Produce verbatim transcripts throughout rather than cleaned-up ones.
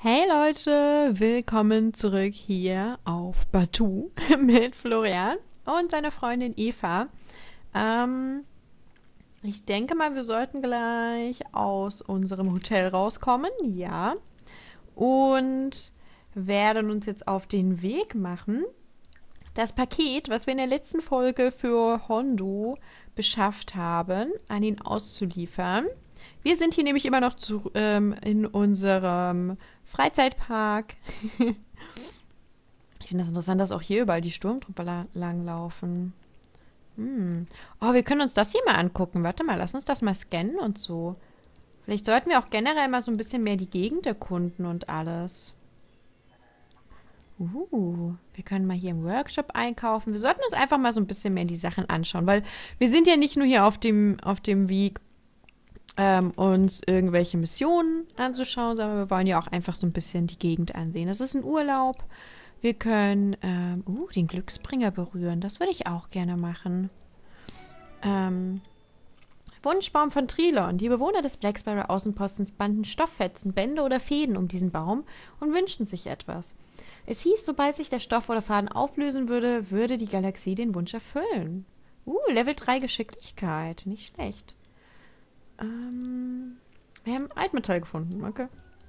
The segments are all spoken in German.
Hey Leute, willkommen zurück hier auf Batuu mit Florian und seiner Freundin Eva. Ähm, ich denke mal, wir sollten gleich aus unserem Hotel rauskommen, ja. Und werden uns jetzt auf den Weg machen, das Paket, was wir in der letzten Folge für Hondo beschafft haben, an ihn auszuliefern. Wir sind hier nämlich immer noch zu, ähm, in unserem Freizeitpark. Ich finde das interessant, dass auch hier überall die Sturmtruppe la langlaufen. Hm. Oh, wir können uns das hier mal angucken. Warte mal, lass uns das mal scannen und so. Vielleicht sollten wir auch generell mal so ein bisschen mehr die Gegend erkunden und alles. Uh, wir können mal hier im Workshop einkaufen. Wir sollten uns einfach mal so ein bisschen mehr die Sachen anschauen, weil wir sind ja nicht nur hier auf dem, auf dem Weg, ähm, uns irgendwelche Missionen anzuschauen, sondern wir wollen ja auch einfach so ein bisschen die Gegend ansehen. Das ist ein Urlaub. Wir können, ähm, uh, den Glücksbringer berühren. Das würde ich auch gerne machen. Ähm, Wunschbaum von Trilon. Die Bewohner des Black Sparrow Außenpostens banden Stofffetzen, Bände oder Fäden um diesen Baum und wünschten sich etwas. Es hieß, sobald sich der Stoff oder Faden auflösen würde, würde die Galaxie den Wunsch erfüllen. Uh, Level drei Geschicklichkeit. Nicht schlecht. Ähm, wir haben Altmetall gefunden. Okay.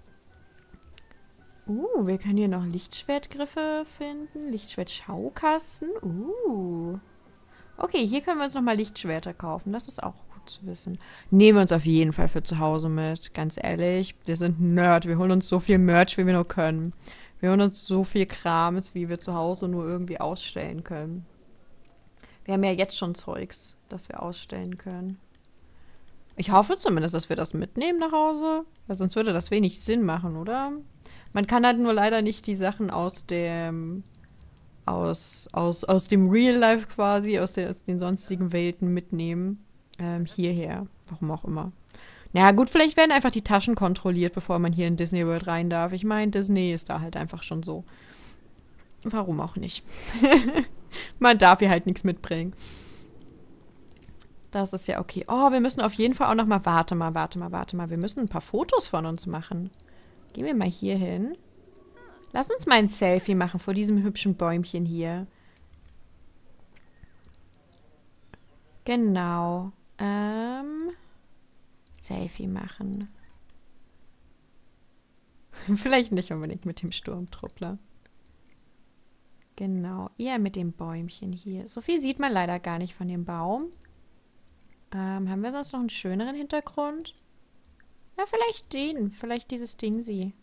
Uh, wir können hier noch Lichtschwertgriffe finden. Lichtschwert-Schaukasten. Uh. Okay, hier können wir uns nochmal Lichtschwerter kaufen. Das ist auch gut zu wissen. Nehmen wir uns auf jeden Fall für zu Hause mit. Ganz ehrlich, wir sind Nerd. Wir holen uns so viel Merch, wie wir nur können. Wir holen uns so viel Krams, wie wir zu Hause nur irgendwie ausstellen können. Wir haben ja jetzt schon Zeugs, das wir ausstellen können. Ich hoffe zumindest, dass wir das mitnehmen nach Hause, weil sonst würde das wenig Sinn machen, oder? Man kann halt nur leider nicht die Sachen aus dem aus, aus, aus dem Real Life quasi, aus, der, aus den sonstigen Welten mitnehmen. Ähm, hierher. Warum auch immer. Na ja, gut, vielleicht werden einfach die Taschen kontrolliert, bevor man hier in Disney World rein darf. Ich meine, Disney ist da halt einfach schon so. Warum auch nicht? Man darf hier halt nichts mitbringen. Das ist ja okay. Oh, wir müssen auf jeden Fall auch noch mal, warte mal, warte mal, warte mal. Wir müssen ein paar Fotos von uns machen. Gehen wir mal hier hin. Lass uns mal ein Selfie machen vor diesem hübschen Bäumchen hier. Genau. Ähm... Selfie machen. Vielleicht nicht unbedingt mit dem Sturmtruppler. Genau, eher mit dem Bäumchen hier. So viel sieht man leider gar nicht von dem Baum. Ähm, haben wir sonst noch einen schöneren Hintergrund? Ja, vielleicht den. Vielleicht dieses Ding sie.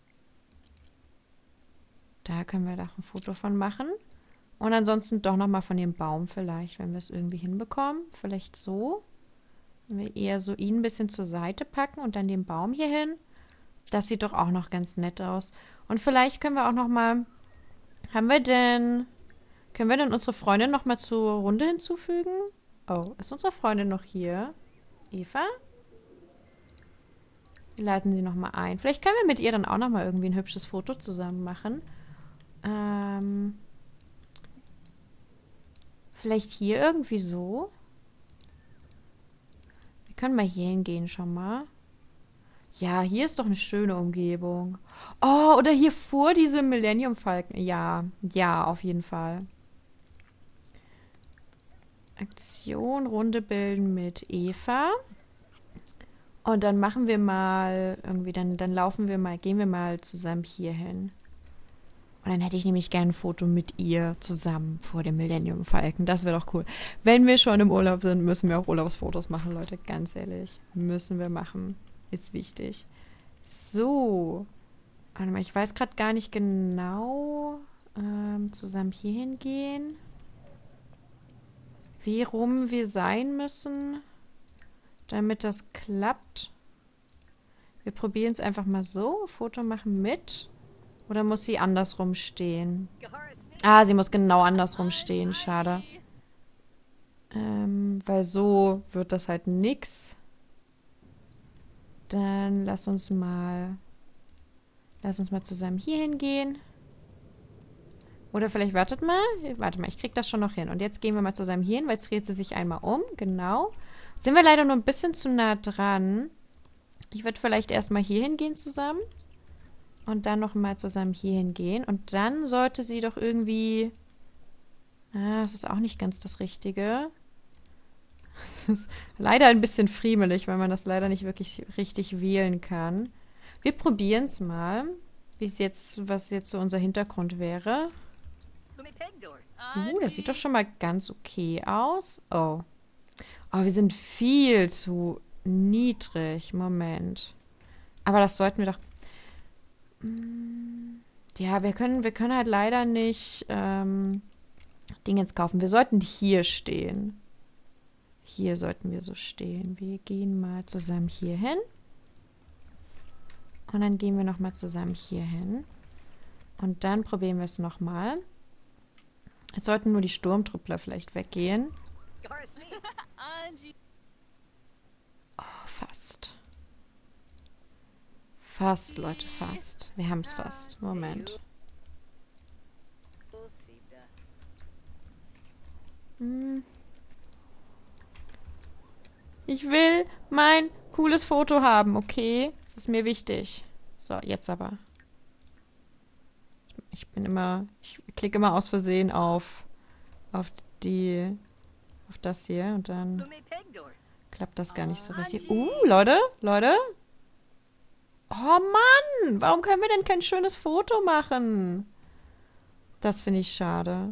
Da können wir doch ein Foto von machen. Und ansonsten doch nochmal von dem Baum vielleicht, wenn wir es irgendwie hinbekommen. Vielleicht so. Wenn wir eher so ihn ein bisschen zur Seite packen und dann den Baum hier hin. Das sieht doch auch noch ganz nett aus. Und vielleicht können wir auch noch mal, haben wir denn, können wir denn unsere Freundin noch mal zur Runde hinzufügen? Oh, ist unsere Freundin noch hier? Eva? Wir leiten sie noch mal ein. Vielleicht können wir mit ihr dann auch noch mal irgendwie ein hübsches Foto zusammen machen. Ähm, vielleicht hier irgendwie so. Können wir hier hingehen schon mal? Ja, hier ist doch eine schöne Umgebung. Oh, oder hier vor diesem Millennium Falcon. Ja, ja, auf jeden Fall. Aktion, Runde bilden mit Eva. Und dann machen wir mal irgendwie, dann, dann laufen wir mal, gehen wir mal zusammen hier hin. Und dann hätte ich nämlich gerne ein Foto mit ihr zusammen vor dem Millennium Falcon. Das wäre doch cool. Wenn wir schon im Urlaub sind, müssen wir auch Urlaubsfotos machen, Leute. Ganz ehrlich. Müssen wir machen. Ist wichtig. So. Warte mal, ich weiß gerade gar nicht genau. Ähm, zusammen hier hingehen. Wie rum wir sein müssen, damit das klappt. Wir probieren es einfach mal so. Foto machen mit. Oder muss sie andersrum stehen? Ah, sie muss genau andersrum stehen. Schade. Ähm, weil so wird das halt nix. Dann lass uns mal... Lass uns mal zusammen hier hingehen. Oder vielleicht, wartet mal. Warte mal, ich krieg das schon noch hin. Und jetzt gehen wir mal zusammen hier hin, weil jetzt dreht sie sich einmal um. Genau. Jetzt sind wir leider nur ein bisschen zu nah dran. Ich würde vielleicht erstmal hier hingehen zusammen. Und dann nochmal zusammen hier hingehen. Und dann sollte sie doch irgendwie... Ah, das ist auch nicht ganz das Richtige. Das ist leider ein bisschen friemelig, weil man das leider nicht wirklich richtig wählen kann. Wir probieren es mal, wie es jetzt, was jetzt so unser Hintergrund wäre. Uh, das sieht doch schon mal ganz okay aus. Oh. Oh, wir sind viel zu niedrig. Moment. Aber das sollten wir doch... Ja, wir können, wir können halt leider nicht ähm, Dingens kaufen. Wir sollten hier stehen. Hier sollten wir so stehen. Wir gehen mal zusammen hier hin. Und dann gehen wir nochmal zusammen hier hin. Und dann probieren wir es nochmal. Jetzt sollten nur die Sturmtruppler vielleicht weggehen. Oh, fast. Fast, Leute, fast. Wir haben es fast. Moment. Hm. Ich will mein cooles Foto haben, okay? Das ist mir wichtig. So, jetzt aber. Ich bin immer... Ich klicke immer aus Versehen auf... auf die... auf das hier und dann... klappt das gar nicht so richtig. Uh, Leute, Leute. Oh Mann, warum können wir denn kein schönes Foto machen? Das finde ich schade.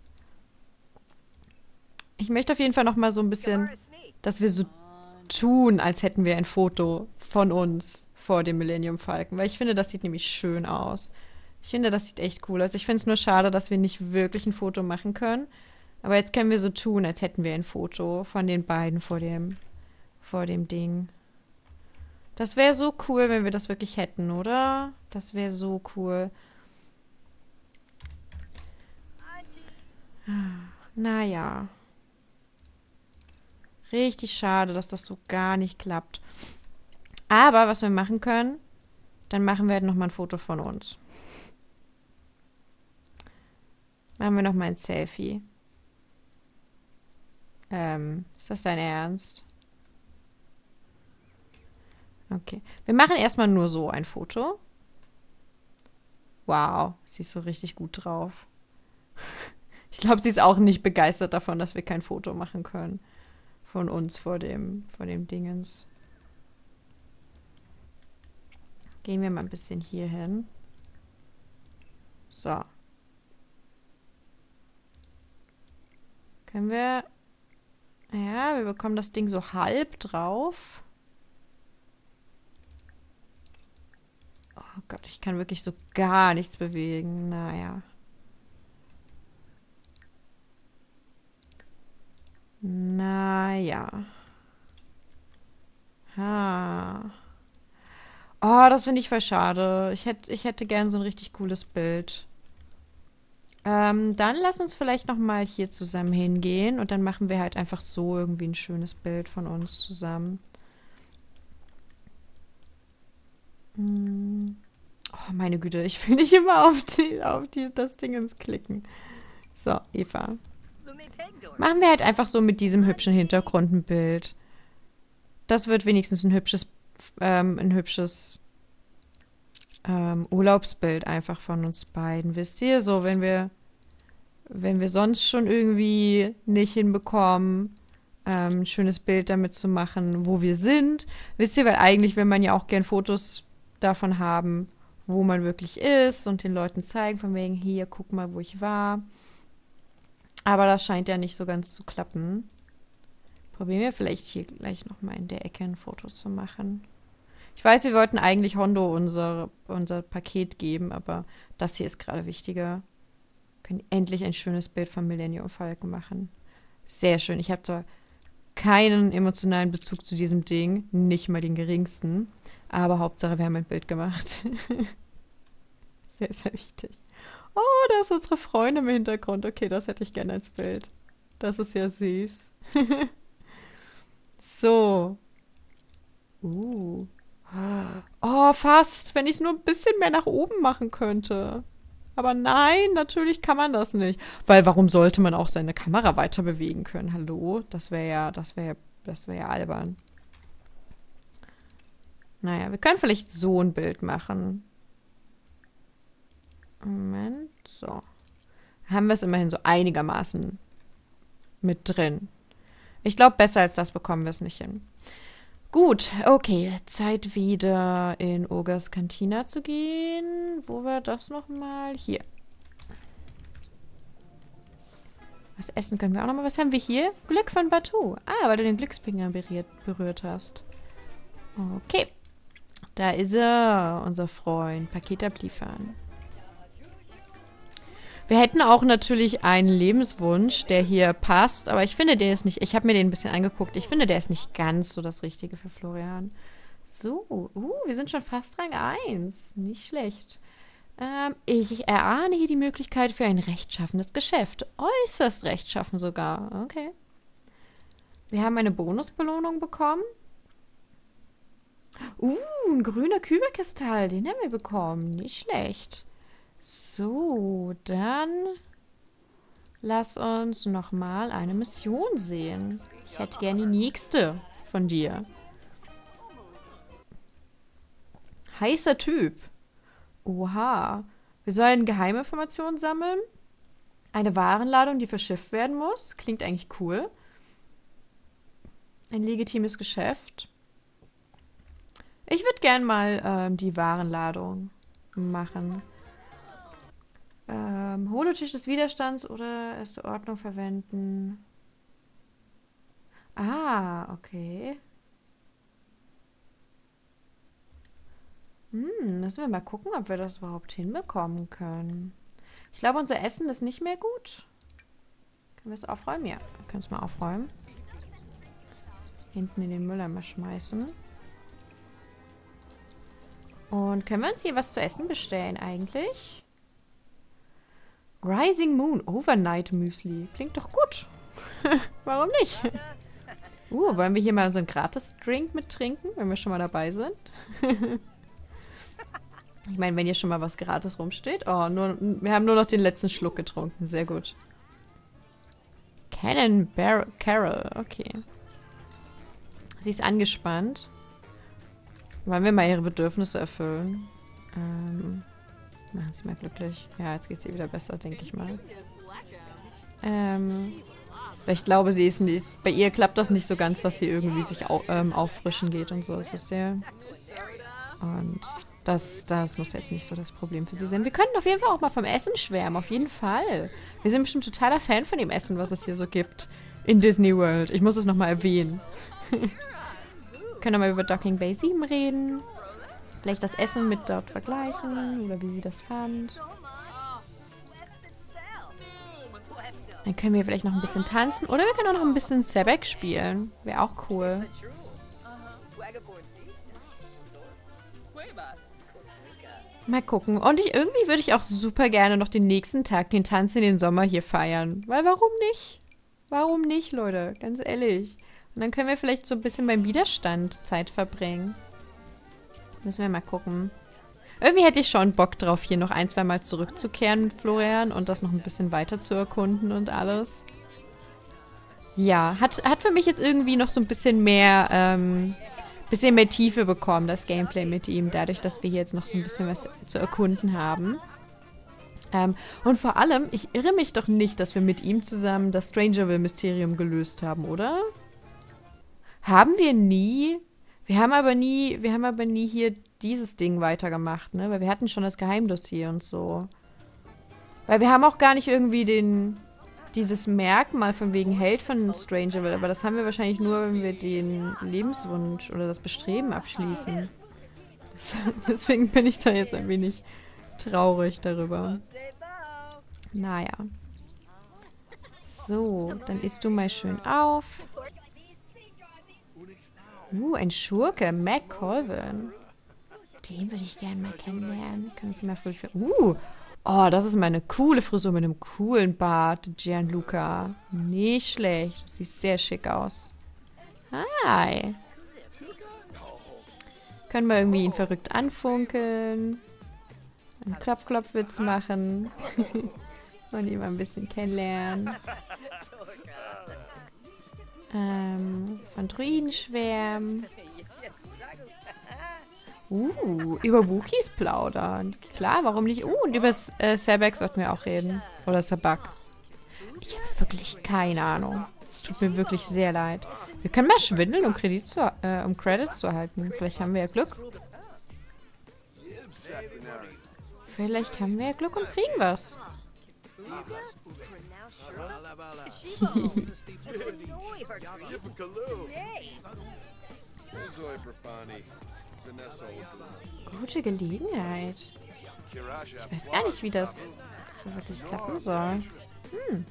Ich möchte auf jeden Fall noch mal so ein bisschen, dass wir so tun, als hätten wir ein Foto von uns vor dem Millennium Falcon. Weil ich finde, das sieht nämlich schön aus. Ich finde, das sieht echt cool aus. Ich finde es nur schade, dass wir nicht wirklich ein Foto machen können. Aber jetzt können wir so tun, als hätten wir ein Foto von den beiden vor dem, vor dem Ding. Das wäre so cool, wenn wir das wirklich hätten, oder? Das wäre so cool. Naja. Richtig schade, dass das so gar nicht klappt. Aber was wir machen können, dann machen wir halt nochmal ein Foto von uns. Machen wir nochmal ein Selfie. Ähm, ist das dein Ernst? Okay. Wir machen erstmal nur so ein Foto. Wow, sie ist so richtig gut drauf. Ich glaube, sie ist auch nicht begeistert davon, dass wir kein Foto machen können. Von uns vor dem, vor dem Dingens. Gehen wir mal ein bisschen hier hin. So. Können wir... Ja, wir bekommen das Ding so halb drauf. Oh Gott, ich kann wirklich so gar nichts bewegen. Naja. Naja. Ha. Oh, das finde ich voll schade. Ich hätte, ich hätte gern so ein richtig cooles Bild. Ähm, dann lass uns vielleicht noch mal hier zusammen hingehen und dann machen wir halt einfach so irgendwie ein schönes Bild von uns zusammen. Hm. Oh, meine Güte, ich will nicht immer auf, die, auf die, das Dingens klicken. So, Eva. Machen wir halt einfach so mit diesem hübschen Hintergrund ein Bild. Das wird wenigstens ein hübsches, ähm, ein hübsches ähm, Urlaubsbild einfach von uns beiden. Wisst ihr? So, wenn wir, wenn wir sonst schon irgendwie nicht hinbekommen, ähm, ein schönes Bild damit zu machen, wo wir sind. Wisst ihr, weil eigentlich will man ja auch gern Fotos davon haben, wo man wirklich ist und den Leuten zeigen, von wegen, hier, guck mal, wo ich war. Aber das scheint ja nicht so ganz zu klappen. Probieren wir vielleicht hier gleich nochmal in der Ecke ein Foto zu machen. Ich weiß, wir wollten eigentlich Hondo unser, unser Paket geben, aber das hier ist gerade wichtiger. Wir können endlich ein schönes Bild vom Millennium Falcon machen. Sehr schön. Ich habe zwar keinen emotionalen Bezug zu diesem Ding, nicht mal den geringsten, aber Hauptsache, wir haben ein Bild gemacht. Sehr, sehr wichtig. Oh, da ist unsere Freundin im Hintergrund. Okay, das hätte ich gerne als Bild. Das ist ja süß. So. Uh. Oh, fast. Wenn ich es nur ein bisschen mehr nach oben machen könnte. Aber nein, natürlich kann man das nicht. Weil warum sollte man auch seine Kamera weiter bewegen können? Hallo? Das wäre ja, das wäre, das wäre ja albern. Naja, wir können vielleicht so ein Bild machen. So. Haben wir es immerhin so einigermaßen mit drin. Ich glaube, besser als das bekommen wir es nicht hin. Gut, okay. Zeit wieder in Ogres Cantina zu gehen. Wo war das nochmal? Hier. Was essen können wir auch nochmal? Was haben wir hier? Glück von Batu. Ah, weil du den Glückspinger berührt, berührt hast. Okay. Da ist er, unser Freund. Paket abliefern. Wir hätten auch natürlich einen Lebenswunsch, der hier passt, aber ich finde, der ist nicht, ich habe mir den ein bisschen angeguckt, ich finde, der ist nicht ganz so das Richtige für Florian. So, uh, wir sind schon fast Rang eins. Nicht schlecht. Ähm, ich erahne hier die Möglichkeit für ein rechtschaffenes Geschäft. Äußerst rechtschaffen sogar. Okay. Wir haben eine Bonusbelohnung bekommen. Uh, ein grüner Kyberkristall, den haben wir bekommen. Nicht schlecht. So, dann lass uns nochmal eine Mission sehen. Ich hätte gerne die nächste von dir. Heißer Typ. Oha. Wir sollen Geheiminformationen sammeln. Eine Warenladung, die verschifft werden muss. Klingt eigentlich cool. Ein legitimes Geschäft. Ich würde gern mal ähm, die Warenladung machen. Ähm, Holotisch des Widerstands oder erste Ordnung verwenden. Ah, okay. Hm, müssen wir mal gucken, ob wir das überhaupt hinbekommen können. Ich glaube, unser Essen ist nicht mehr gut. Können wir es aufräumen? Ja, wir können es mal aufräumen. Hinten in den Mülleimer schmeißen. Und können wir uns hier was zu essen bestellen eigentlich? Rising Moon Overnight Müsli. Klingt doch gut. Warum nicht? Uh, wollen wir hier mal unseren Gratis-Drink mittrinken, wenn wir schon mal dabei sind? Ich meine, wenn hier schon mal was gratis rumsteht. Oh, nur, wir haben nur noch den letzten Schluck getrunken. Sehr gut. Cannon Bar Carol. Okay. Sie ist angespannt. Wollen wir mal ihre Bedürfnisse erfüllen? Ähm... Machen Sie mal glücklich. Ja, jetzt geht es ihr wieder besser, denke ich mal. Ähm, ich glaube, sie ist nicht, bei ihr klappt das nicht so ganz, dass sie irgendwie sich au, ähm, auffrischen geht und so. Das ist ja. Und das, das muss jetzt nicht so das Problem für sie sein. Wir können auf jeden Fall auch mal vom Essen schwärmen, auf jeden Fall. Wir sind bestimmt totaler Fan von dem Essen, was es hier so gibt in Disney World. Ich muss es nochmal erwähnen. Können wir mal über Docking Bay sieben reden. Vielleicht das Essen mit dort vergleichen oder wie sie das fand. Dann können wir vielleicht noch ein bisschen tanzen. Oder wir können auch noch ein bisschen Sebek spielen. Wäre auch cool. Mal gucken. Und ich, irgendwie würde ich auch super gerne noch den nächsten Tag, den Tanz in den Sommer hier feiern. Weil warum nicht? Warum nicht, Leute? Ganz ehrlich. Und dann können wir vielleicht so ein bisschen beim Widerstand Zeit verbringen. Müssen wir mal gucken. Irgendwie hätte ich schon Bock drauf, hier noch ein, zwei Mal zurückzukehren mit Florian und das noch ein bisschen weiter zu erkunden und alles. Ja, hat, hat für mich jetzt irgendwie noch so ein bisschen mehr, ähm, bisschen mehr Tiefe bekommen, das Gameplay mit ihm, dadurch, dass wir hier jetzt noch so ein bisschen was zu erkunden haben. Ähm, und vor allem, ich irre mich doch nicht, dass wir mit ihm zusammen das Strangerville-Mysterium gelöst haben, oder? Haben wir nie... Wir haben aber nie, wir haben aber nie hier dieses Ding weitergemacht, ne? Weil wir hatten schon das Geheimdossier und so. Weil wir haben auch gar nicht irgendwie den, dieses Merkmal von wegen Held von Strangerville, aber das haben wir wahrscheinlich nur, wenn wir den Lebenswunsch oder das Bestreben abschließen. Das, deswegen bin ich da jetzt ein wenig traurig darüber. Naja. So, dann isst du mal schön auf. Uh, ein Schurke, Mac Colvin. Den würde ich gerne mal kennenlernen. Können Sie mal früh... Uh, oh, das ist mal eine coole Frisur mit einem coolen Bart, Gianluca. Nicht schlecht. Sieht sehr schick aus. Hi. Können wir irgendwie ihn verrückt anfunkeln. Einen Klopf-Klopf-Witz machen. Und ihn mal ein bisschen kennenlernen. Ähm, von Druiden schwärmen. Uh, über Wookies plaudern. Klar, warum nicht? Uh, und über äh, Sabak sollten wir auch reden. Oder Sabak. Ich habe wirklich keine Ahnung. Es tut mir wirklich sehr leid. Wir können mal schwindeln, um, Kredit zu, äh, um Credits zu erhalten. Vielleicht haben wir ja Glück. Vielleicht haben wir ja Glück und kriegen was. Gute Gelegenheit. Ich weiß gar nicht, wie das so wirklich klappen soll. Hm.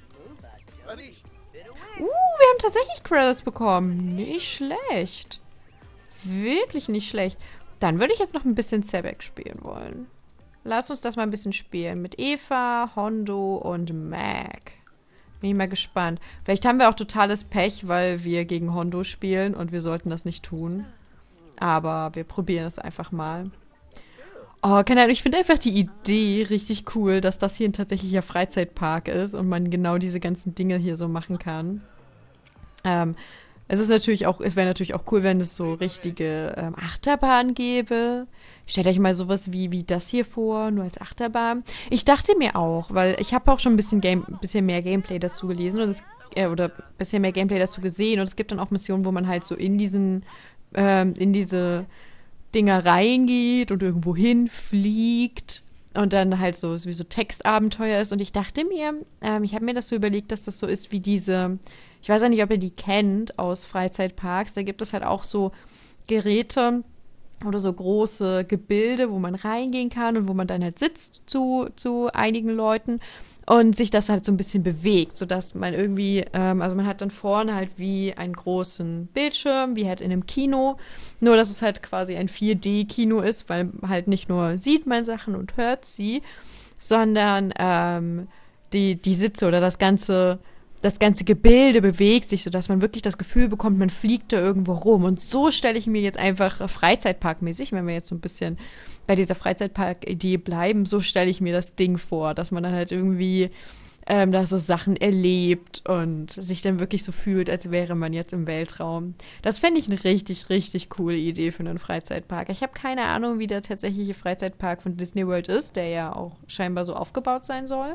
Uh, wir haben tatsächlich Credits bekommen. Nicht schlecht. Wirklich nicht schlecht. Dann würde ich jetzt noch ein bisschen Sabak spielen wollen. Lass uns das mal ein bisschen spielen. Mit Eva, Hondo und Mac. Bin ich mal gespannt. Vielleicht haben wir auch totales Pech, weil wir gegen Hondo spielen und wir sollten das nicht tun. Aber wir probieren es einfach mal. Oh, keine Ahnung, ich finde einfach die Idee richtig cool, dass das hier ein tatsächlicher Freizeitpark ist und man genau diese ganzen Dinge hier so machen kann. Ähm, es ist natürlich auch, es wäre natürlich auch cool, wenn es so richtige ähm, Achterbahnen gäbe. Stellt euch mal sowas wie, wie das hier vor, nur als Achterbahn. Ich dachte mir auch, weil ich habe auch schon ein bisschen, Game, bisschen mehr Gameplay dazu gelesen und es, äh, oder ein bisschen mehr Gameplay dazu gesehen und es gibt dann auch Missionen, wo man halt so in diesen, ähm, in diese Dinger reingeht und irgendwo hinfliegt und dann halt so wie so Textabenteuer ist. Und ich dachte mir, ähm, ich habe mir das so überlegt, dass das so ist wie diese, ich weiß ja nicht, ob ihr die kennt aus Freizeitparks, da gibt es halt auch so Geräte oder so große Gebilde, wo man reingehen kann und wo man dann halt sitzt zu, zu einigen Leuten und sich das halt so ein bisschen bewegt, sodass man irgendwie, ähm, also man hat dann vorne halt wie einen großen Bildschirm, wie halt in einem Kino, nur dass es halt quasi ein vier D-Kino ist, weil halt nicht nur sieht man Sachen und hört sie, sondern ähm, die, die Sitze oder das ganze das ganze Gebilde bewegt sich, sodass man wirklich das Gefühl bekommt, man fliegt da irgendwo rum. Und so stelle ich mir jetzt einfach Freizeitparkmäßig, wenn wir jetzt so ein bisschen bei dieser Freizeitpark-Idee bleiben, so stelle ich mir das Ding vor, dass man dann halt irgendwie ähm, da so Sachen erlebt und sich dann wirklich so fühlt, als wäre man jetzt im Weltraum. Das fände ich eine richtig, richtig coole Idee für einen Freizeitpark. Ich habe keine Ahnung, wie der tatsächliche Freizeitpark von Disney World ist, der ja auch scheinbar so aufgebaut sein soll.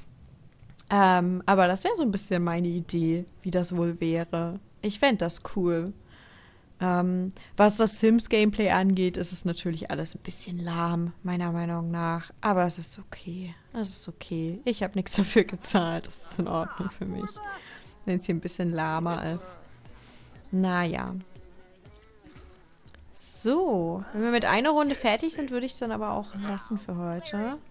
Ähm, aber das wäre so ein bisschen meine Idee, wie das wohl wäre. Ich fände das cool. Ähm, was das Sims-Gameplay angeht, ist es natürlich alles ein bisschen lahm, meiner Meinung nach. Aber es ist okay. Es ist okay. Ich habe nichts dafür gezahlt. Das ist in Ordnung für mich. Wenn es hier ein bisschen lahmer ist. Naja. So. Wenn wir mit einer Runde fertig sind, würde ich es dann aber auch lassen für heute.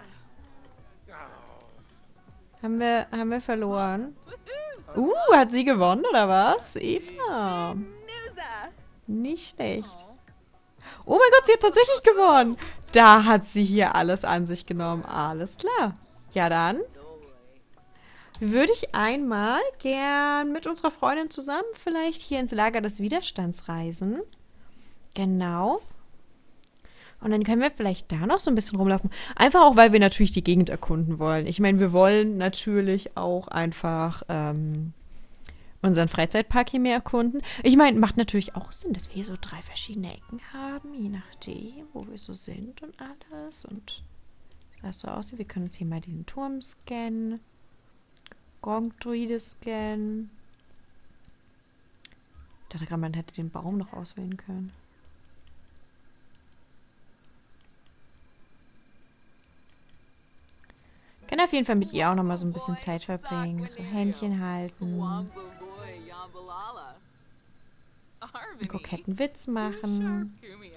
Haben wir, haben wir verloren? Uh, hat sie gewonnen, oder was? Eva. Nicht schlecht. Oh mein Gott, sie hat tatsächlich gewonnen. Da hat sie hier alles an sich genommen. Alles klar. Ja, dann würde ich einmal gern mit unserer Freundin zusammen vielleicht hier ins Lager des Widerstands reisen. Genau. Und dann können wir vielleicht da noch so ein bisschen rumlaufen. Einfach auch, weil wir natürlich die Gegend erkunden wollen. Ich meine, wir wollen natürlich auch einfach ähm, unseren Freizeitpark hier mehr erkunden. Ich meine, macht natürlich auch Sinn, dass wir hier so drei verschiedene Ecken haben, je nachdem, wo wir so sind und alles. Und das so aussieht, wir können uns hier mal diesen Turm scannen. Gong-Druide scannen. Ich dachte gerade, man hätte den Baum noch auswählen können. Ich kann auf jeden Fall mit ihr auch noch mal so ein bisschen Zeit verbringen. So Händchen halten. Einen koketten Witz machen.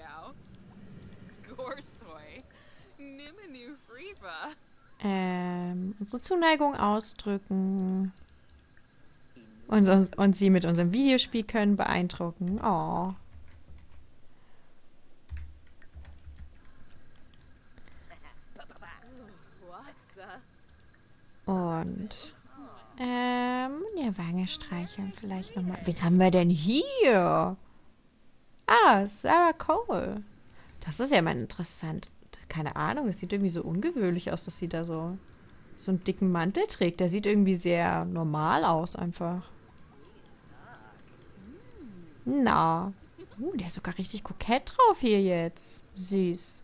Ähm, unsere Zuneigung ausdrücken. Und, uns, und sie mit unserem Videospiel können beeindrucken. Oh. Und ähm, ja, Wange streicheln vielleicht nochmal. Wen haben wir denn hier? Ah, Sarah Cole. Das ist ja mal interessant. Keine Ahnung, das sieht irgendwie so ungewöhnlich aus, dass sie da so, so einen dicken Mantel trägt. Der sieht irgendwie sehr normal aus einfach. Na. Uh, der ist sogar richtig kokett drauf hier jetzt. Süß.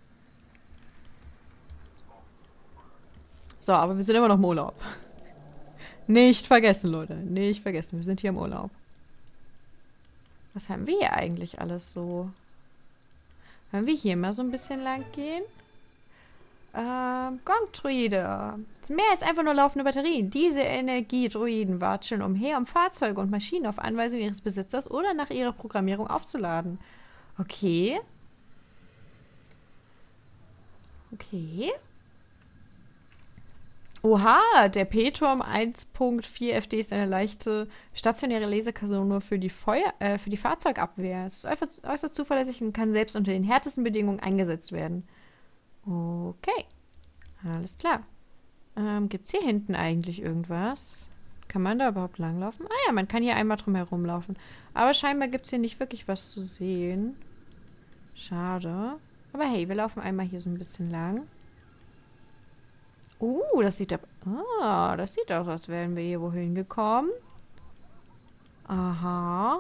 So, aber wir sind immer noch im Urlaub. Nicht vergessen, Leute. Nicht vergessen. Wir sind hier im Urlaub. Was haben wir hier eigentlich alles so? Wollen wir hier mal so ein bisschen lang gehen? Ähm, Gong-Druide. Das sind mehr als einfach nur laufende Batterien. Diese Energiedruiden watscheln umher, um Fahrzeuge und Maschinen auf Anweisung ihres Besitzers oder nach ihrer Programmierung aufzuladen. Okay. Okay. Oha, der P-Turm eins Punkt vier F D ist eine leichte stationäre Laserkanone für die Feuer, äh, für die Fahrzeugabwehr. Es ist äußerst, äußerst zuverlässig und kann selbst unter den härtesten Bedingungen eingesetzt werden. Okay, alles klar. Ähm, gibt's hier hinten eigentlich irgendwas? Kann man da überhaupt langlaufen? Ah ja, man kann hier einmal drum herum laufen. Aber scheinbar gibt's hier nicht wirklich was zu sehen. Schade. Aber hey, wir laufen einmal hier so ein bisschen lang. Uh, das sieht ab. Ah, das sieht aus, als wären wir hier wohin gekommen. Aha.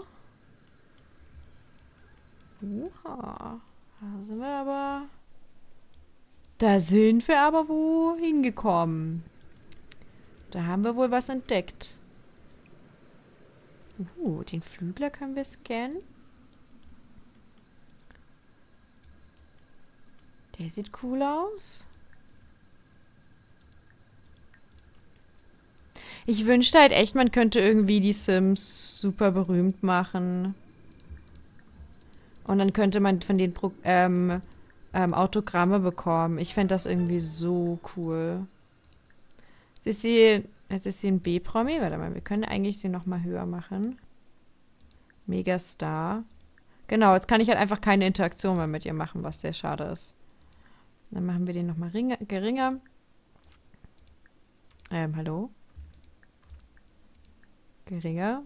Uha. Da sind wir aber. Da sind wir aber wohin gekommen. Da haben wir wohl was entdeckt. Uh, den Flügler können wir scannen. Der sieht cool aus. Ich wünschte halt echt, man könnte irgendwie die Sims super berühmt machen. Und dann könnte man von den Pro ähm, ähm, Autogramme bekommen. Ich fände das irgendwie so cool. Jetzt ist sie, jetzt ist sie ein B-Promi. Warte mal, wir können eigentlich sie nochmal höher machen. Megastar. Genau, jetzt kann ich halt einfach keine Interaktion mehr mit ihr machen, was sehr schade ist. Dann machen wir den nochmal geringer. Ähm, hallo? Geringer.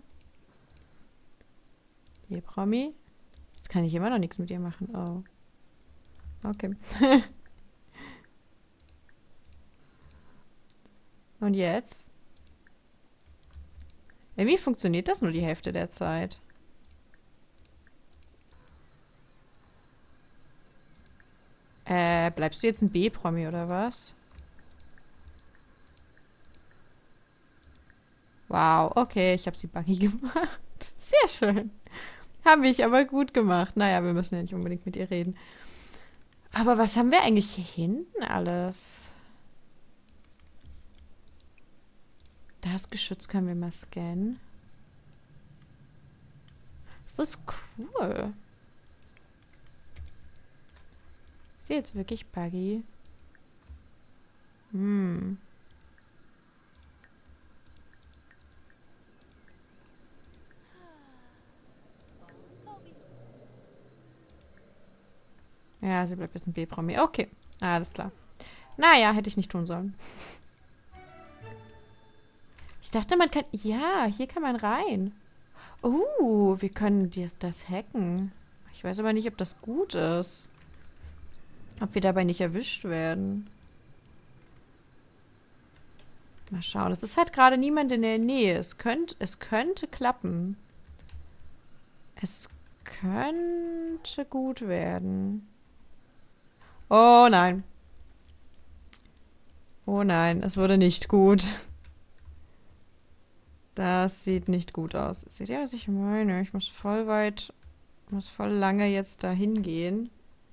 Hier, Promi. Jetzt kann ich immer noch nichts mit ihr machen. Oh. Okay. Und jetzt? Irgendwie funktioniert das nur die Hälfte der Zeit. Äh, bleibst du jetzt ein B-Promi oder was? Wow, okay, ich habe sie buggy gemacht. Sehr schön. Habe ich aber gut gemacht. Naja, wir müssen ja nicht unbedingt mit ihr reden. Aber was haben wir eigentlich hier hinten alles? Das Geschütz können wir mal scannen. Das ist cool. Ist sie jetzt wirklich buggy? Hm. Ja, sie bleibt jetzt ein B-Promi. Okay, alles klar. Naja, hätte ich nicht tun sollen. Ich dachte, man kann... Ja, hier kann man rein. Uh, wir können das, das hacken. Ich weiß aber nicht, ob das gut ist. Ob wir dabei nicht erwischt werden. Mal schauen. Es ist halt gerade niemand in der Nähe. Es könnte, es könnte klappen. Es könnte gut werden. Oh nein. Oh nein, es wurde nicht gut. Das sieht nicht gut aus. Seht ihr, was ich meine? Ich muss voll weit, muss voll lange jetzt dahin gehen.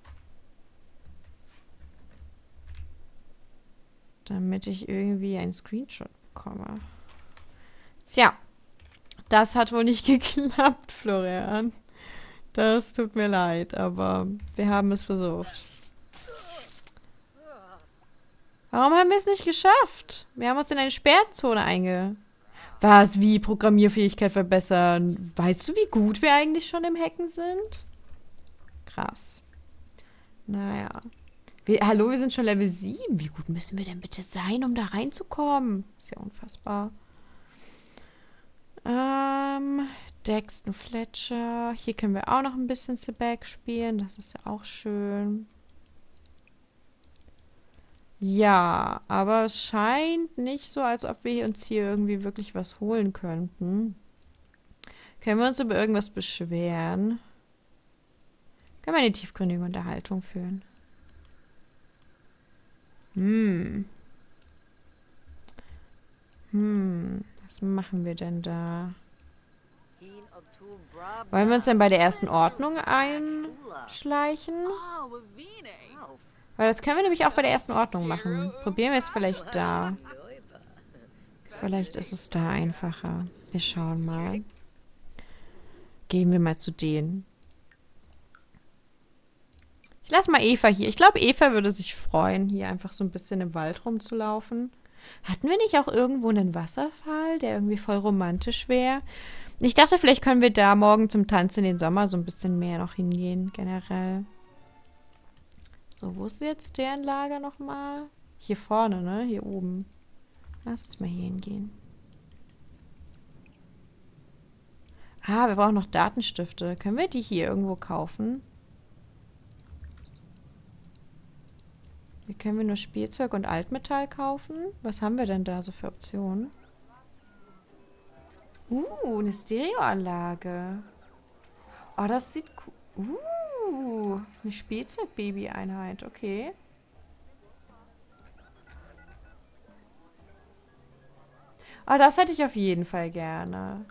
Damit ich irgendwie einen Screenshot bekomme. Tja, das hat wohl nicht geklappt, Florian. Das tut mir leid, aber wir haben es versucht. Warum haben wir es nicht geschafft? Wir haben uns in eine Sperrzone einge... Was? Wie? Programmierfähigkeit verbessern? Weißt du, wie gut wir eigentlich schon im Hacken sind? Krass. Naja. Wir, hallo, wir sind schon Level sieben. Wie gut müssen wir denn bitte sein, um da reinzukommen? Ist ja unfassbar. Ähm, Dexton Fletcher. Hier können wir auch noch ein bisschen Sebag spielen. Das ist ja auch schön. Ja, aber es scheint nicht so, als ob wir uns hier irgendwie wirklich was holen könnten. Können wir uns über irgendwas beschweren? Können wir eine tiefgründige Unterhaltung führen. Hm. Hm. Was machen wir denn da? Wollen wir uns denn bei der ersten Ordnung einschleichen? Weil das können wir nämlich auch bei der ersten Ordnung machen. Probieren wir es vielleicht da. Vielleicht ist es da einfacher. Wir schauen mal. Gehen wir mal zu denen. Ich lasse mal Eva hier. Ich glaube, Eva würde sich freuen, hier einfach so ein bisschen im Wald rumzulaufen. Hatten wir nicht auch irgendwo einen Wasserfall, der irgendwie voll romantisch wäre? Ich dachte, vielleicht können wir da morgen zum Tanz in den Sommer so ein bisschen mehr noch hingehen, generell. So, wo ist jetzt deren Lager nochmal? Hier vorne, ne? Hier oben. Lass uns mal hier hingehen. Ah, wir brauchen noch Datenstifte. Können wir die hier irgendwo kaufen? Hier können wir nur Spielzeug und Altmetall kaufen. Was haben wir denn da so für Optionen? Uh, eine Stereoanlage. Oh, das sieht cool. Uh, eine Spielzeug-Baby-Einheit. Okay. Oh, das hätte ich auf jeden Fall gerne.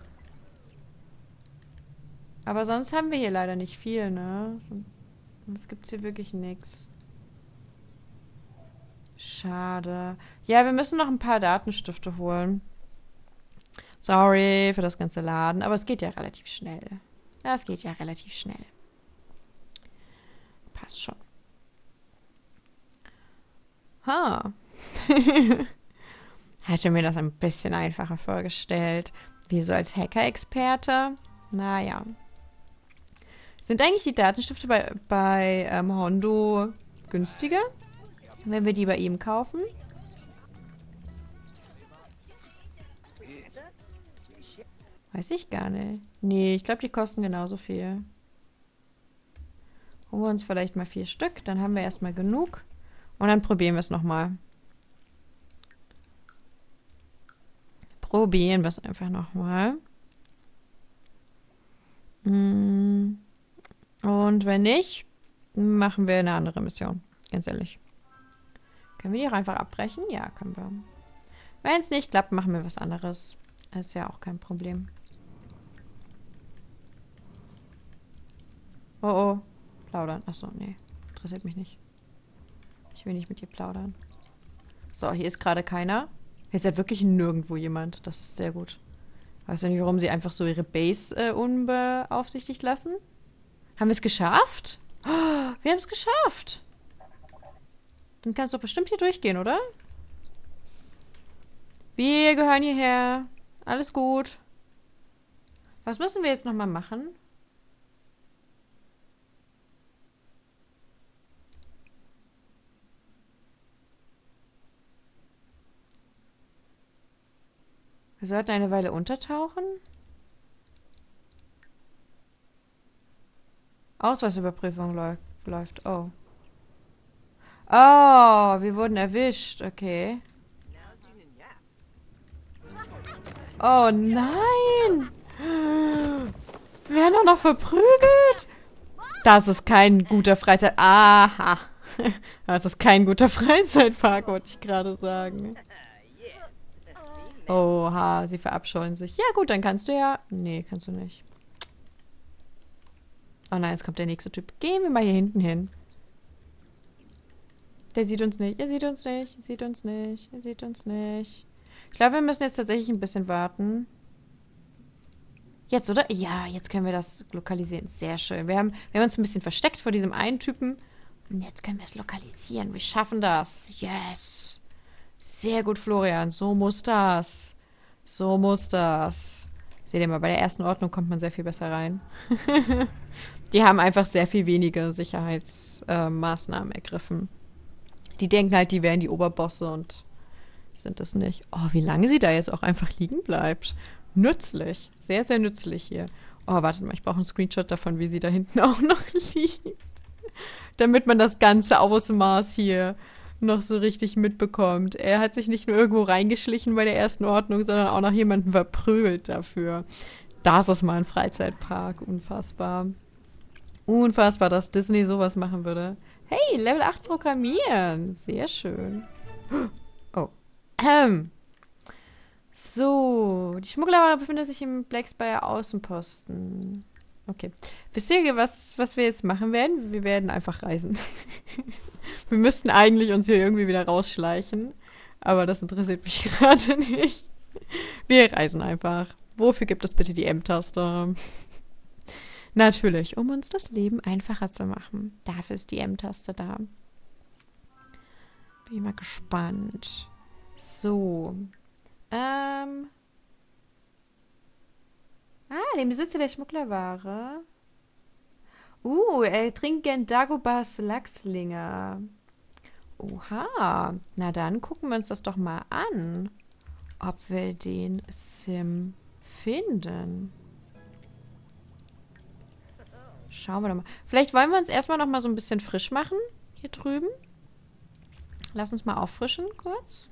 Aber sonst haben wir hier leider nicht viel, ne? Sonst, sonst gibt es hier wirklich nichts. Schade. Ja, wir müssen noch ein paar Datenstifte holen. Sorry für das ganze Laden, aber es geht ja relativ schnell. Ja, es geht ja relativ schnell. Passt schon. Ha. Hätte mir das ein bisschen einfacher vorgestellt. Wie so als Hacker-Experte. Naja. Sind eigentlich die Datenstifte bei, bei ähm, Hondo günstiger? Wenn wir die bei ihm kaufen? Weiß ich gar nicht. Nee, ich glaube, die kosten genauso viel. Holen wir uns vielleicht mal vier Stück. Dann haben wir erstmal genug. Und dann probieren wir es nochmal. Probieren wir es einfach nochmal. Und wenn nicht, machen wir eine andere Mission. Ganz ehrlich. Können wir die auch einfach abbrechen? Ja, können wir. Wenn es nicht klappt, machen wir was anderes. Ist ja auch kein Problem. Oh, oh. Plaudern. Achso, nee. Interessiert mich nicht. Ich will nicht mit dir plaudern. So, hier ist gerade keiner. Hier ist ja wirklich nirgendwo jemand. Das ist sehr gut. Weiß ja nicht, warum sie einfach so ihre Base äh, unbeaufsichtigt lassen. Haben wir es geschafft? Oh, wir haben es geschafft. Dann kannst du doch bestimmt hier durchgehen, oder? Wir gehören hierher. Alles gut. Was müssen wir jetzt nochmal machen? Wir sollten eine Weile untertauchen. Ausweisüberprüfung läu- läuft. Oh. Oh, wir wurden erwischt. Okay. Oh nein! Wir werden doch noch verprügelt. Das ist kein guter Freizeit... Aha. Das ist kein guter Freizeitpark, wollte ich gerade sagen. Oha, sie verabscheuen sich. Ja gut, dann kannst du ja... Nee, kannst du nicht. Oh nein, jetzt kommt der nächste Typ. Gehen wir mal hier hinten hin. Der sieht uns nicht. Er sieht uns nicht. Er sieht uns nicht. Er sieht uns nicht. Ich glaube, wir müssen jetzt tatsächlich ein bisschen warten. Jetzt, oder? Ja, jetzt können wir das lokalisieren. Sehr schön. Wir haben, wir haben uns ein bisschen versteckt vor diesem einen Typen. Und jetzt können wir es lokalisieren. Wir schaffen das. Yes. Sehr gut, Florian. So muss das. So muss das. Seht ihr mal, bei der ersten Ordnung kommt man sehr viel besser rein. Die haben einfach sehr viel weniger Sicherheitsmaßnahmen äh, ergriffen. Die denken halt, die wären die Oberbosse und sind das nicht. Oh, wie lange sie da jetzt auch einfach liegen bleibt. Nützlich. Sehr, sehr nützlich hier. Oh, wartet mal, ich brauche einen Screenshot davon, wie sie da hinten auch noch liegt. Damit man das ganze Ausmaß hier noch so richtig mitbekommt. Er hat sich nicht nur irgendwo reingeschlichen bei der ersten Ordnung, sondern auch noch jemanden verprügelt dafür. Das ist mal ein Freizeitpark. Unfassbar. Unfassbar, dass Disney sowas machen würde. Hey, Level acht programmieren. Sehr schön. Oh. Ähm. So, die Schmugglerware befindet sich im Black Spire Außenposten. Okay. Wisst ihr, was, was wir jetzt machen werden? Wir werden einfach reisen. Wir müssten eigentlich uns hier irgendwie wieder rausschleichen. Aber das interessiert mich gerade nicht. Wir reisen einfach. Wofür gibt es bitte die M-Taste? Natürlich, um uns das Leben einfacher zu machen. Dafür ist die M-Taste da. Bin mal gespannt. So. Ähm. Ah, den Besitzer der Schmugglerware. Uh, er trinkt gern Dagobahs Lachslinger. Oha. Na dann gucken wir uns das doch mal an. Ob wir den Sim finden. Schauen wir doch mal. Vielleicht wollen wir uns erstmal noch mal so ein bisschen frisch machen. Hier drüben. Lass uns mal auffrischen kurz.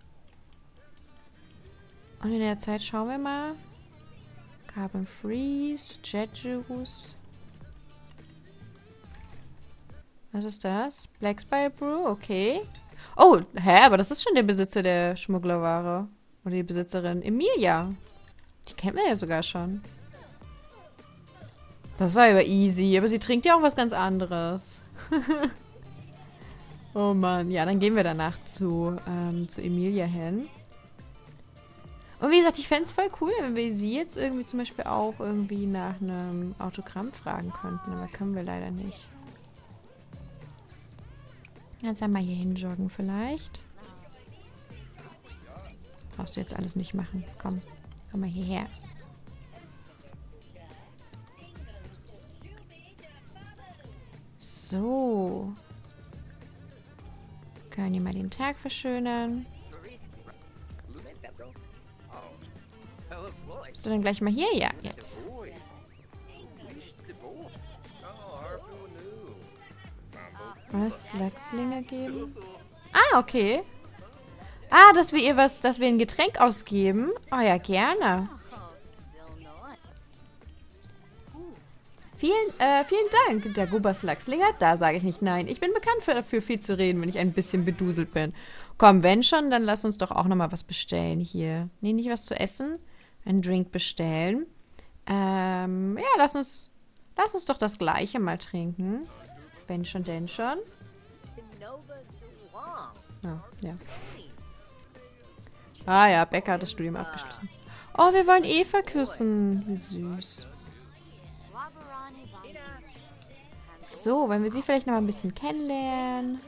Und in der Zeit schauen wir mal. Carbon Freeze, Jet Juice. Was ist das? Black Spire Brew, okay. Oh, hä, aber das ist schon der Besitzer der Schmugglerware. Oder die Besitzerin. Emilia. Die kennen wir ja sogar schon. Das war aber easy. Aber sie trinkt ja auch was ganz anderes. Oh Mann. Ja, dann gehen wir danach zu, ähm, zu Emilia hin. Und wie gesagt, ich fände es voll cool, wenn wir sie jetzt irgendwie zum Beispiel auch irgendwie nach einem Autogramm fragen könnten. Aber können wir leider nicht. Jetzt einmal hier hinjoggen vielleicht. Brauchst du jetzt alles nicht machen. Komm, komm mal hierher. So. Können hier mal den Tag verschönern. Bist du dann gleich mal hier? Ja, jetzt. Was? Lachslinge geben? Ah, okay. Ah, dass wir ihr was, dass wir ein Getränk ausgeben? Oh ja, gerne. Vielen, äh, vielen Dank, der Gubas Lachslinger. Da sage ich nicht nein. Ich bin bekannt für, dafür viel zu reden, wenn ich ein bisschen beduselt bin. Komm, wenn schon, dann lass uns doch auch nochmal was bestellen hier. Nee, nicht was zu essen. Einen Drink bestellen. Ähm, ja, lass uns, lass uns doch das Gleiche mal trinken. Wenn schon, denn schon. Ja, ja. Ah ja, Becker hat das Studium abgeschlossen. Oh, wir wollen Eva küssen. Wie süß. So, wollen wir sie vielleicht noch mal ein bisschen kennenlernen?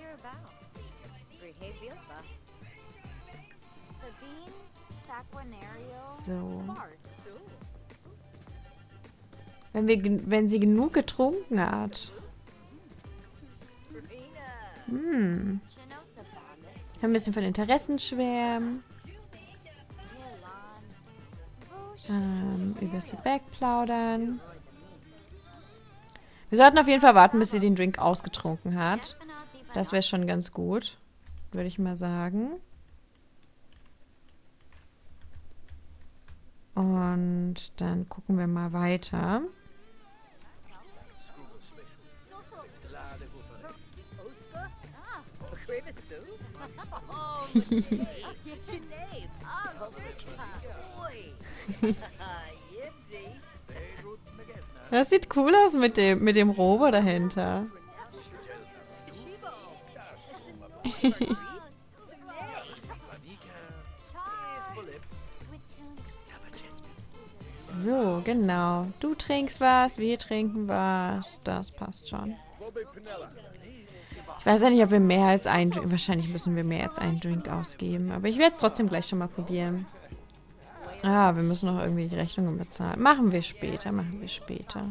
So. Wenn, wir, wenn sie genug getrunken hat. Hm. Ein bisschen von Interessen schwärmen. Ähm, über sie wegplaudern. Wir sollten auf jeden Fall warten, bis sie den Drink ausgetrunken hat. Das wäre schon ganz gut, würde ich mal sagen. Und dann gucken wir mal weiter. Das sieht cool aus mit dem, mit dem Rover dahinter. So, genau. Du trinkst was, wir trinken was. Das passt schon. Ich weiß ja nicht, ob wir mehr als einen Drink... Wahrscheinlich müssen wir mehr als einen Drink ausgeben. Aber ich werde es trotzdem gleich schon mal probieren. Ah, wir müssen noch irgendwie die Rechnungen bezahlen. Machen wir später, machen wir später.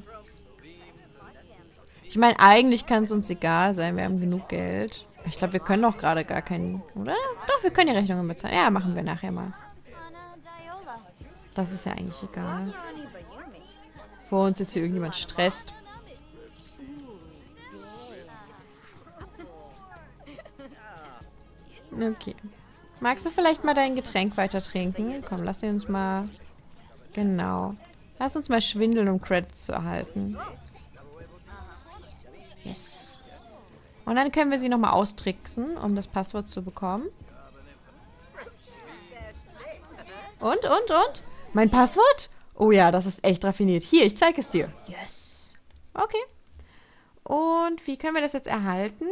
Ich meine, eigentlich kann es uns egal sein. Wir haben genug Geld. Ich glaube, wir können doch gerade gar keinen... Oder? Doch, wir können die Rechnungen bezahlen. Ja, machen wir nachher mal. Das ist ja eigentlich egal. Vor uns jetzt hier irgendjemand stresst. Okay. Magst du vielleicht mal dein Getränk weiter trinken? Komm, lass uns mal... Genau. Lass uns mal schwindeln, um Credits zu erhalten. Yes. Und dann können wir sie nochmal austricksen, um das Passwort zu bekommen. Und, und, und? Mein Passwort? Oh ja, das ist echt raffiniert. Hier, ich zeige es dir. Yes. Okay. Und wie können wir das jetzt erhalten?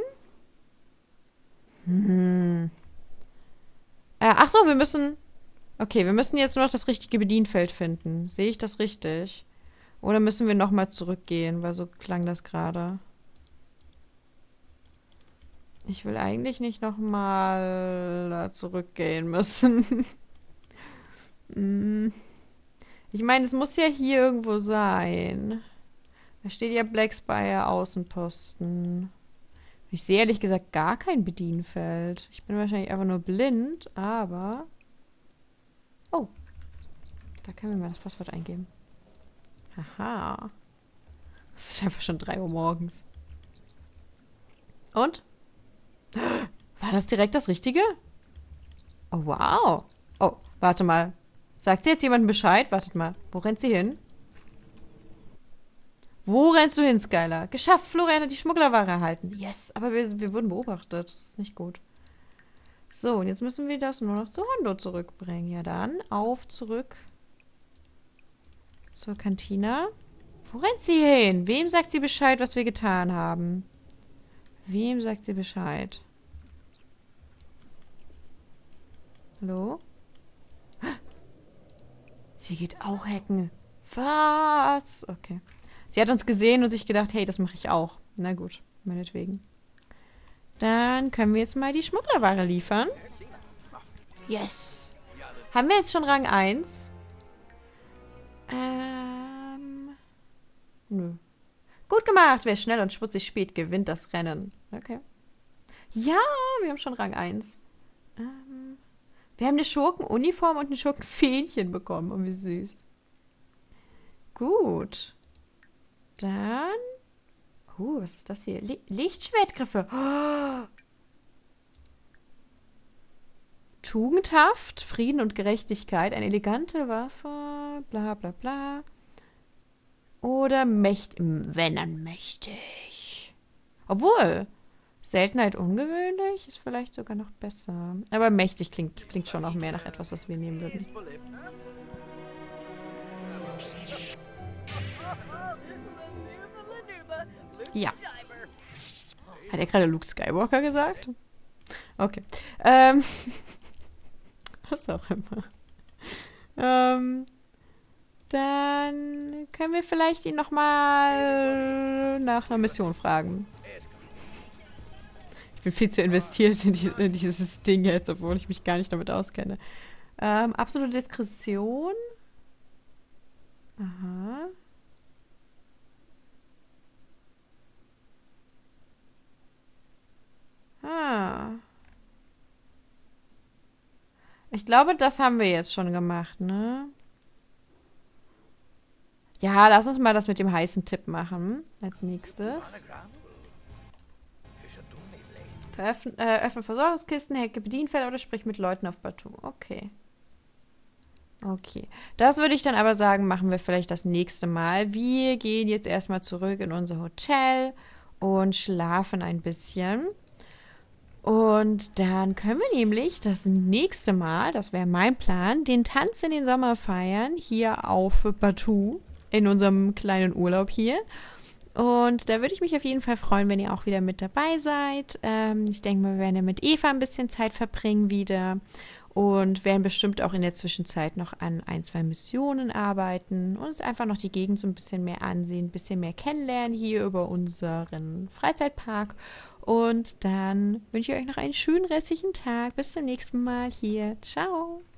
Hm. Äh, ach so, wir müssen... Okay, wir müssen jetzt nur noch das richtige Bedienfeld finden. Sehe ich das richtig? Oder müssen wir nochmal zurückgehen? Weil so klang das gerade. Ich will eigentlich nicht nochmal da zurückgehen müssen. Ich meine, es muss ja hier irgendwo sein. Da steht ja Black Spire Außenposten. Ich sehe ehrlich gesagt gar kein Bedienfeld. Ich bin wahrscheinlich einfach nur blind, aber... Oh. Da können wir mal das Passwort eingeben. Haha. Es ist einfach schon drei Uhr morgens. Und? War das direkt das Richtige? Oh, wow. Oh, warte mal. Sagt sie jetzt jemandem Bescheid? Wartet mal. Wo rennt sie hin? Wo rennst du hin, Skylar? Geschafft, Florian hat die Schmugglerware erhalten. Yes, aber wir, wir wurden beobachtet. Das ist nicht gut. So, und jetzt müssen wir das nur noch zu Hondo zurückbringen. Ja dann, auf, zurück. Zur Kantina. Wo rennt sie hin? Wem sagt sie Bescheid, was wir getan haben? Wem sagt sie Bescheid? Hallo? Sie geht auch hacken. Was? Okay. Sie hat uns gesehen und sich gedacht, hey, das mache ich auch. Na gut, meinetwegen. Dann können wir jetzt mal die Schmugglerware liefern. Yes. Haben wir jetzt schon Rang eins? Ähm. Nö. Gut gemacht. Wer schnell und schmutzig spät, gewinnt das Rennen. Okay. Ja, wir haben schon Rang eins. Ähm. Wir haben eine Schurkenuniform und ein Schurkenfähnchen bekommen. Oh, wie süß. Gut. Dann... Uh, was ist das hier? Li Lichtschwertgriffe. Oh. Tugendhaft, Frieden und Gerechtigkeit, eine elegante Waffe, bla bla bla. Oder mächtig, wenn dann mächtig. Obwohl, Seltenheit ungewöhnlich ist vielleicht sogar noch besser. Aber mächtig klingt, klingt schon noch mehr nach etwas, was wir nehmen würden. Ja. Hat er gerade Luke Skywalker gesagt? Okay. Ähm. Was auch immer. Ähm. Dann können wir vielleicht ihn nochmal nach einer Mission fragen. Ich bin viel zu investiert in, die, in dieses Ding jetzt, obwohl ich mich gar nicht damit auskenne. Ähm, absolute Diskretion. Aha. Ah. Ich glaube, das haben wir jetzt schon gemacht, ne? Ja, lass uns mal das mit dem heißen Tipp machen. Als nächstes. Veröffn äh, öffne Versorgungskisten, hacke Bedienfelder oder sprich mit Leuten auf Batuu. Okay. Okay. Das würde ich dann aber sagen, machen wir vielleicht das nächste Mal. Wir gehen jetzt erstmal zurück in unser Hotel und schlafen ein bisschen. Und dann können wir nämlich das nächste Mal, das wäre mein Plan, den Tanz in den Sommer feiern, hier auf Batuu, in unserem kleinen Urlaub hier. Und da würde ich mich auf jeden Fall freuen, wenn ihr auch wieder mit dabei seid. Ähm, ich denke mal, wir werden ja mit Eva ein bisschen Zeit verbringen wieder und werden bestimmt auch in der Zwischenzeit noch an ein, zwei Missionen arbeiten und uns einfach noch die Gegend so ein bisschen mehr ansehen, ein bisschen mehr kennenlernen hier über unseren Freizeitpark. Und dann wünsche ich euch noch einen schönen restlichen Tag. Bis zum nächsten Mal hier. Ciao.